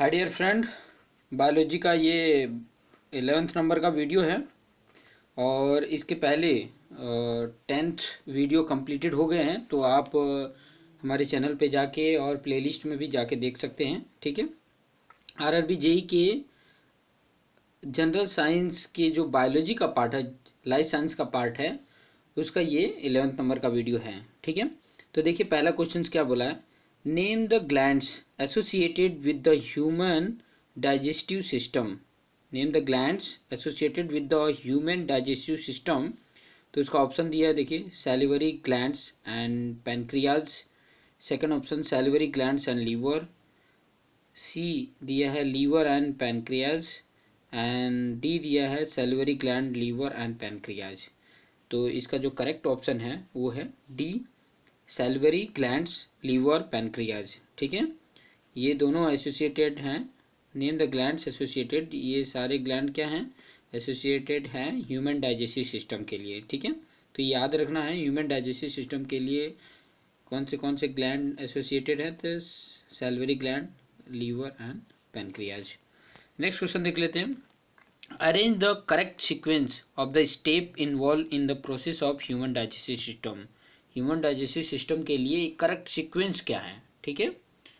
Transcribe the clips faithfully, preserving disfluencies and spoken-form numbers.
Hi dear friend, biology का ये eleventh number का वीडियो है और इसके पहले टेंथ वीडियो कंप्लीटेड हो गए हैं। तो आप अ, हमारे चैनल पे जाके और प्लेलिस्ट में भी जाके देख सकते हैं। ठीक है। आरआरबी जेई के जनरल साइंस के जो बायोलॉजी का पार्ट है, लाइफ साइंस का पार्ट है, उसका ये एलेवेंथ नंबर का वीडियो है। ठीक है। तो देखिए पहला क्वेश्चन क्या बोला है, name the glands associated with the human digestive system. Name the glands associated with the human digestive system. तो इसका ऑप्शन दिया है, देखिए salivary glands and pancreas. Second option salivary glands and liver. C दिया है liver and pancreas and D दिया है salivary gland, liver and pancreas. तो इसका जो करेक्ट ऑप्शन है वो है D, salivary glands, liver, pancreas. ठीक है। ये दोनों एसोसिएटेड हैं। नेम द ग्लैंड्स एसोसिएटेड, ये सारे ग्लैंड क्या हैं, एसोसिएटेड हैं ह्यूमन डाइजेस्टिव सिस्टम के लिए। ठीक है। तो याद रखना है ह्यूमन डाइजेस्टिव सिस्टम के लिए कौन से कौन से ग्लैंड एसोसिएटेड हैं, तो salivary gland, liver and pancreas. Next question देख लेते हैं। Arrange the correct sequence of the step involve in the process of human digestive system. Human digestive system के लिए करेक्ट सीक्वेंस क्या है। ठीक है।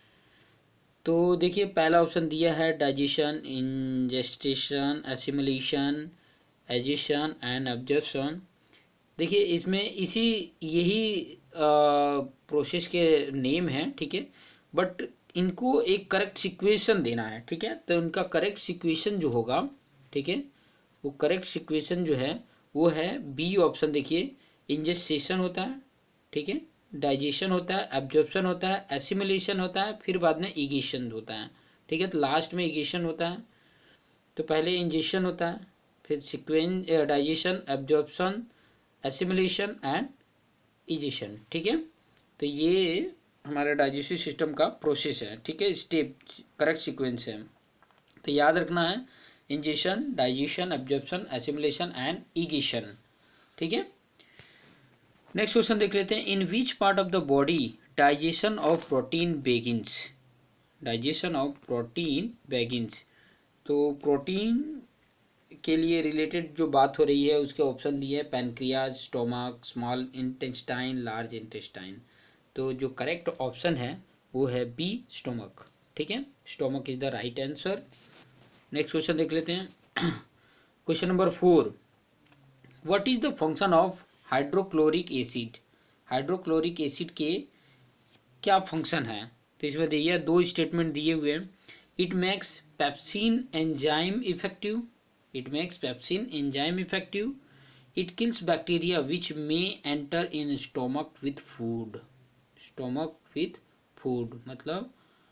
तो देखिए पहला ऑप्शन दिया है digestion, ingestion, assimilation, egestion and absorption. देखिए इसमें इसी यही प्रोसेस के नेम है। ठीक है। बट इनको एक करेक्ट सिक्वेशन देना है। ठीक है। तो उनका करेक्ट सिक्वेशन जो होगा, ठीक है, वो करेक्ट सिक्वेशन जो है वो है बी ऑप्शन। देखिए इंजेस्टेशन होता है, ठीक है, डाइजेशन होता है, एब्जॉर्प्शन होता है, एसिमिलेशन होता है, फिर बाद में इगेशन होता है। ठीक है। तो लास्ट में इगेशन होता है। तो पहले इंजेशन होता है, फिर sequence digestion, absorption, assimilation and egestion. ठीक है। तो ये हमारा डाइजेस्टिव सिस्टम का प्रोसेस है। ठीक है, स्टेप करेक्ट सीक्वेंस है। तो याद रखना है ingestion, digestion, absorption, assimilation and egestion. ठीक है। नेक्स्ट क्वेश्चन देख लेते हैं। In which part of the body digestion of protein begins. Digestion of protein begins. तो प्रोटीन के लिए रिलेटेड जो बात हो रही है उसके ऑप्शन दिए है pancreas, stomach, small intestine, large intestine. तो जो करेक्ट ऑप्शन है वो है बी, स्टोमक। ठीक है। Stomach is the right answer. Next question देख लेते हैं। Question number four, what is the function of hydrochloric acid. Hydrochloric acid के क्या फंक्शन है। तो इसमें दिए दो स्टेटमेंट दिए हुए हैं। It makes pepsin enzyme effective, it makes pepsin enzyme effective, it kills bacteria which may enter in stomach with food. Stomach with food मतलब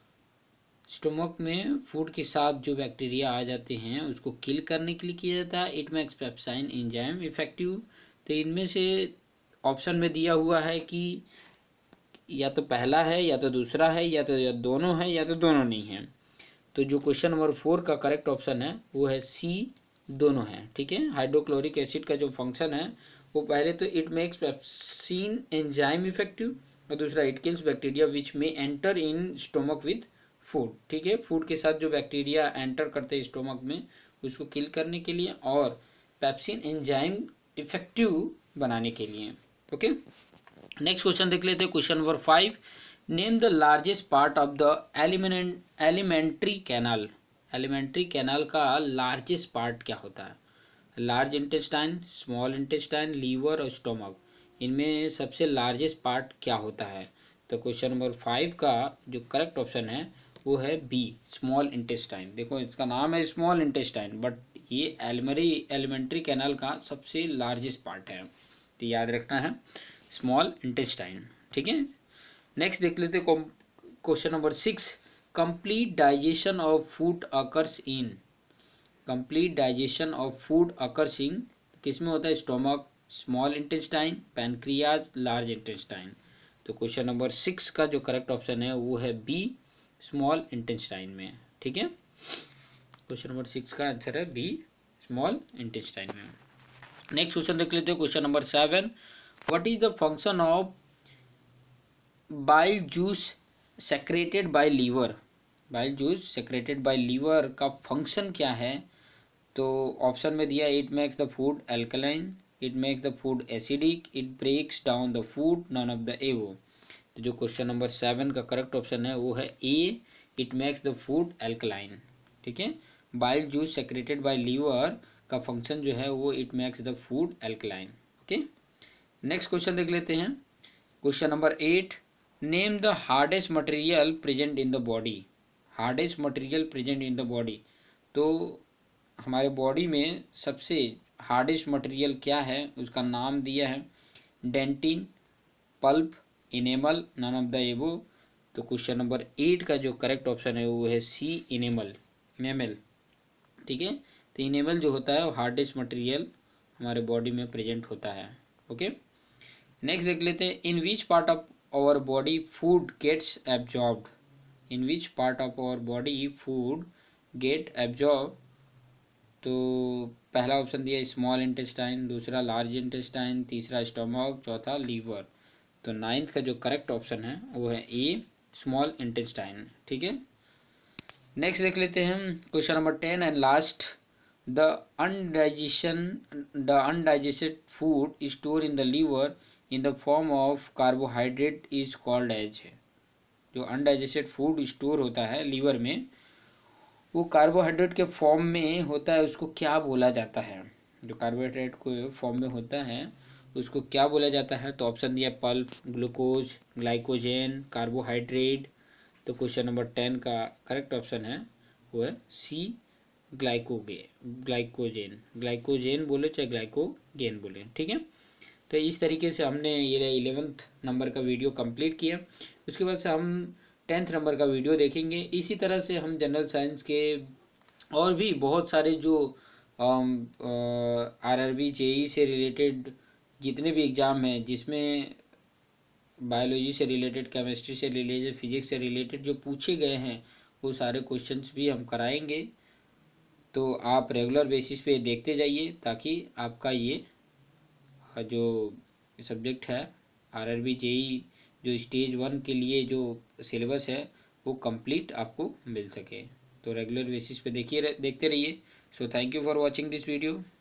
स्टोमक में फूड के साथ जो बैक्टीरिया आ जाते हैं उसको किल करने के लिए किया जाता है। It makes pepsin enzyme effective. तो इनमें से ऑप्शन में दिया हुआ है कि या तो पहला है या तो दूसरा है या तो या दोनों है या तो दोनों नहीं है। तो जो क्वेश्चन नंबर फोर का करेक्ट ऑप्शन है वो है सी, दोनों है। ठीक है। हाइड्रोक्लोरिक एसिड का जो फंक्शन है वो पहले तो it makes pepsin enzyme effective और दूसरा इट किल्स बैक्टीरिया विच में enter in stomach with food. ठीक है। फूड के साथ जो बैक्टीरिया एंटर करते हैं स्टोमक में उसको किल करने के लिए और पेप्सिन एंजाइम इफेक्टिव बनाने के लिए। ओके। नेक्स्ट क्वेश्चन देख लेते हैं। Question number five, name the largest part of the element elementary canal. Elementary canal का लार्जेस्ट पार्ट क्या होता है। Large intestine, small intestine, liver और स्टोमक, इनमें सबसे लार्जेस्ट पार्ट क्या होता है। तो क्वेश्चन नंबर फाइव का जो करेक्ट ऑप्शन है वो है बी, स्मॉल इंटेस्टाइन। देखो इसका नाम है स्मॉल इंटेस्टाइन बट ये एलिमरी एलिमेंट्री कैनाल का सबसे लार्जेस्ट पार्ट है। तो याद रखना है स्मॉल इंटेस्टाइन। ठीक है। नेक्स्ट देख लेते हैं question number six, complete digestion of food occurs in. Complete digestion of food occurs in किस में होता है, stomach, small intestine, pancreas, large intestine. तो क्वेश्चन नंबर सिक्स का जो करेक्ट ऑप्शन है वो है बी, स्मॉल इंटेस्टाइन में। ठीक है। क्वेश्चन नंबर सिक्स का आंसर है बी, स्मॉल इंटेस्टाइन में। नेक्स्ट क्वेश्चन देख लेते हैं। Question number seven, what is the function of bile juice secreted by liver. Bile juice secreted by liver का फंक्शन क्या है? तो ऑप्शन में दिया it makes the food alkaline, it makes the food acidic, it breaks down the food, none of the above. तो जो question number seven का correct option है वो है A, it makes the food alkaline. ठीक है, bile juice secreted by liver का function जो है वो it makes the food alkaline. Okay, next question देख लेते हैं। Question number eight, name the hardest material present in the body. Hardest material present in the body, तो हमारे body में सबसे हार्डेस्ट मटेरियल क्या है उसका नाम दिया है dentin, pulp, enamel, none of the above. तो क्वेश्चन नंबर एट का जो करेक्ट ऑप्शन है वो है सी, इनेमल, इनेमल। ठीक है, तो इनेमल जो होता है वो हार्डेस्ट मटेरियल हमारे बॉडी में प्रेजेंट होता है। ओके, नेक्स्ट देख लेते हैं, in which part of our body food gets absorbed. In which part of our body food get absorb. तो पहला ऑप्शन दिया स्मॉल इंटेस्टाइन, दूसरा लार्ज इंटेस्टाइन, तीसरा स्टमक, चौथा लीवर। तो नाइन्थ का जो करेक्ट ऑप्शन है वो है ए, स्मॉल इंटेस्टाइन। ठीक है, नेक्स्ट देख लेते हैं question number ten and last, the undigestion the undigested food store in the liver in the form of carbohydrate is called as. जो अनडाइजेस्टेड फूड स्टोर होता है लीवर में वो कार्बोहाइड्रेट के फॉर्म में होता है, उसको क्या बोला जाता है? जो कार्बोहाइड्रेट को फॉर्म में होता है उसको क्या बोला जाता है? तो ऑप्शन दिया पल्प, ग्लूकोज, ग्लाइकोजेन, कार्बोहाइड्रेट। तो क्वेश्चन नंबर टेन का करेक्ट ऑप्शन है वो है सी, ग्लाइकोगे ग्लाइकोजेन। ग्लाइकोजेन बोले चाहे ग्लाइकोगेन बोले। ठीक है, तो इस तरीके से हमने ये इलेवेंथ नंबर का वीडियो कंप्लीट किया। उसके बाद से हम टेंथ नंबर का वीडियो देखेंगे। इसी तरह से हम जनरल साइंस के और भी बहुत सारे जो आर आर बी जेई से रिलेटेड जितने भी एग्ज़ाम हैं जिसमें बायोलॉजी से रिलेटेड, केमिस्ट्री से रिलेटेड, फिजिक्स से रिलेटेड जो पूछे गए हैं वो सारे क्वेश्चंस भी हम कराएंगे। तो आप रेगुलर बेसिस पे देखते जाइए ताकि आपका ये जो सब्जेक्ट है आर आर बी जेई जो स्टेज वन के लिए जो सिलेबस है वो कंप्लीट आपको मिल सके। तो रेगुलर बेसिस पे देखिए देखते रहिए। So thank you for watching this video.